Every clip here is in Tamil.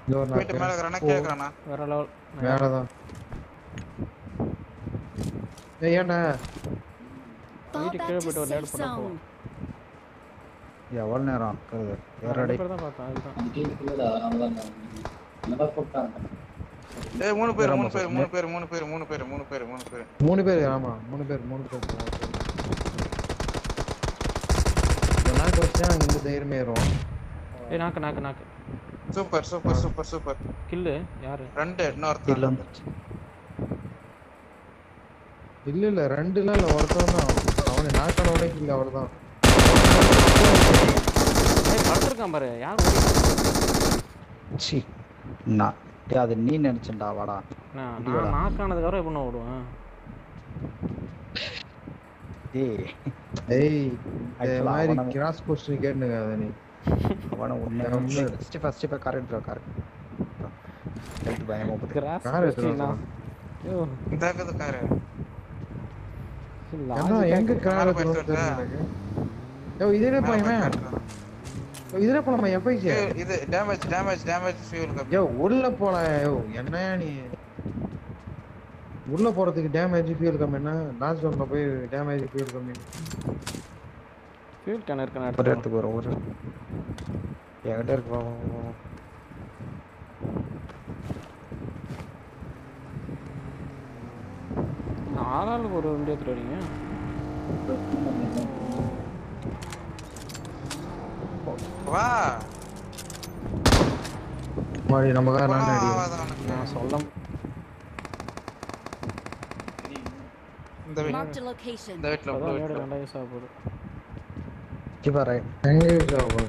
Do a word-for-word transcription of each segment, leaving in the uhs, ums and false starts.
இன்னொரு போயிட்டு மேல இருக்கறானா கீழ இருக்கறானா வேற லெவல் மேலதான். ஏய் ஏன்டா Fall வீட்டுக்கு back கீழே to போயிட்டு ஒரு நேடு safe போட்டா zone. போதும். எவ்வளவு நேரம் இருக்குது நான் வேற ரெண்டு அடி பேர் தான் பார்த்தேன் அதுதான். ஏய் மூணு பேர் மூணு ஆமா பேர் சார். மூணு பேர் மூணு பேர் மூணு பேர் மூணு பேர் மூணு பேர் மூணு பேர் ஆமா மூணு பேர் மூணு பேர் நான் கோச்சா அங்க இருந்து தைரியமே ஏறும். ஏய் நாக்கு நாக்கு நாக்கு super super super super kill யாரு? ரெண்டு இன்னொருத்தன் இல்ல வந்துச்சு. இல்ல இல்ல ரெண்டுல இல்ல ஒருத்தன் தான் அவனை நாக்கான உடைக்கு இல்ல அவ்வளவுதான். ஏய் படுத்துருக்கான் பாரு யார் சி நான் டேய் அது நீ நினைச்சேன்டா வாடா. நான் நான் நாக்கானதுக்கு அப்புறம் எப்படி நான் ஓடுவேன்? டேய் ஏய் இந்த Actually, மாதிரி அவன- கிராஸ் கொஸ்டின் கேட்டுங்க அத நீ அவன உன்னை ஃபர்ஸ்ட் ஃபர்ஸ்ட் இப்ப கார் எடுத்து கார் எடுத்து பயமா போகுது. கிராஸ் கார் கொஸ்டினா எடுத்துறான். ஐயோ இதாக்குது காரு என்ன எங்க கார் எடுத்துறோம் தெரியல எனக்கு. ஏய் இதே பையன் இதுல போலாமா எஃப்ஐசி இது டேமேஜ் டேமேஜ் டேமேஜ் ஃபியூல் கப் யோ உள்ள போல யோ என்ன நீ உள்ள போறதுக்கு டேமேஜ் ஃபியூல் கம்மி என்ன லாஸ்ட் ஜோன்ல போய் டேமேஜ் ஃபியூல் கம்மி ஃபியூல் கேன் இருக்கா ஒரு எடுத்து இடத்துக்கு வரும் ஒரு என்கிட்ட இருக்கு வா, வா, வா. ஆளாளுக்கு ஒரு வண்டி எடுத்துட்டு வரீங்க. வா மாடி நம்ம கார் நான் ரெடி நான் சொல்ல இந்த வீட் Marked a location. இந்த வீட்ல அதான் உள்ள நேடு வீட்ல ரெண்டா யூஸ் ஆக போகுது. இப்ப ரைட் எங்க யூஸ் ஆகும்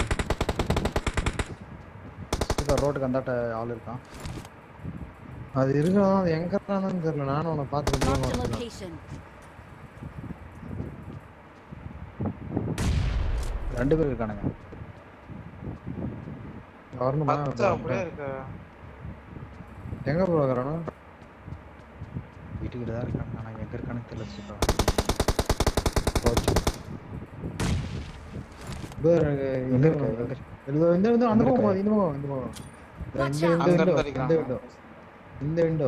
இப்ப ரோட்டுக்கு அந்தாட்ட ஆள் இருக்கான். அது இருக்கலாம் அது எங்க இருக்கானு தெரியல நானும் அவனை பார்த்து Marked a location. ரெண்டு பேர் இருக்கானுங்க. வரணுமா பச்சை அப்படியே இருக்கு எங்க போறானோ வீட்டுக்கிட்ட தான் இருக்காங்க. ஆனா எங்க இருக்கானு தெரியல. சீப்பா போச்சு. வேற எங்க இருக்க எங்க இருக்க? இந்த இந்த இந்த அந்த பக்கம் போகுது, இந்த பக்கம் இந்த பக்கம் Watch இந்த out. இந்த அங்க window, இருந்து இந்த window இந்த விண்டோ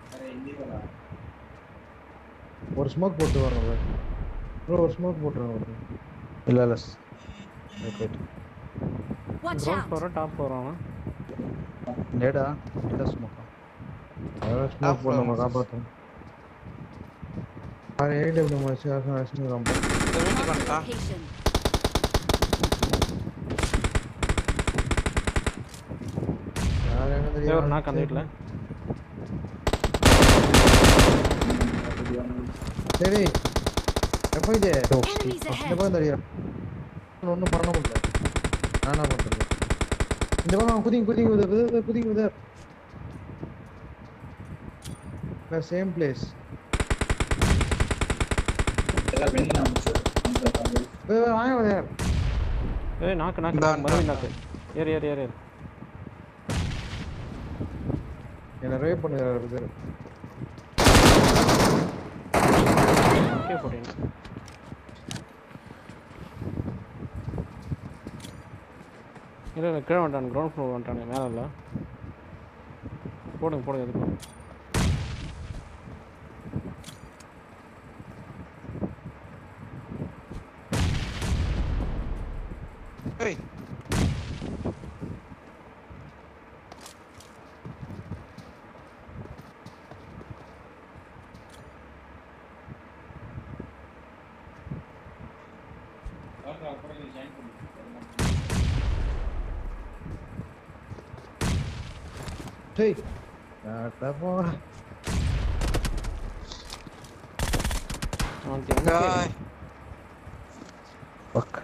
ஒரு ஸ்மோக் போட்டு வரணும் ப்ரோ ஒரு ஸ்மோக் போட்டுருங்க இல்ல இல்ல wait wait Watch ground out. ஃப்ளோரா டாப் ஃப்ளோரா? நேடா நேடா ஸ்மோக்கா அதான் ஸ்மோக் போட்டு நம்ம காப்பாற்றணும் வேறு ஏடபிள்யூ மச்சு ஆசம் ஆசம் ரொம்ப இந்த வீட்டுக்கு Marked a வந்துட்டான் location. வேறு என்ன ஏய் ஒரு தெரியும் நாக்கு அந்த வீட்டில். சரி எப்போ இது Enemies இந்த ahead. பக்கம் தெரியும் ஒன்றும் பண்ண முடியல நானா பண்ணுறது இந்த பக்கம் குதிங்க குதிங்க உதவு குதிங்க உதவு சேம் பிளேஸ் வாங்க உதயர் ஏய் நாக்கு நாக்கு இந்தா, மறுபடியும் நாக்கு. ஏறு ஏறு ஏறு ஏறு. என்ன ரேப் பண்ணுறாரு இது ஓகே போட்டீங்க. இல்லை இல்லை கீழே வந்துட்டானு கிரவுண்ட் ஃப்ளோர் வந்துட்டானு மேலே இல்லை. போடுங்க போடுங்க எதுக்கு ஏய் டேய் நான் போறேன் அவனுக்கு எங்க காய் ஓகே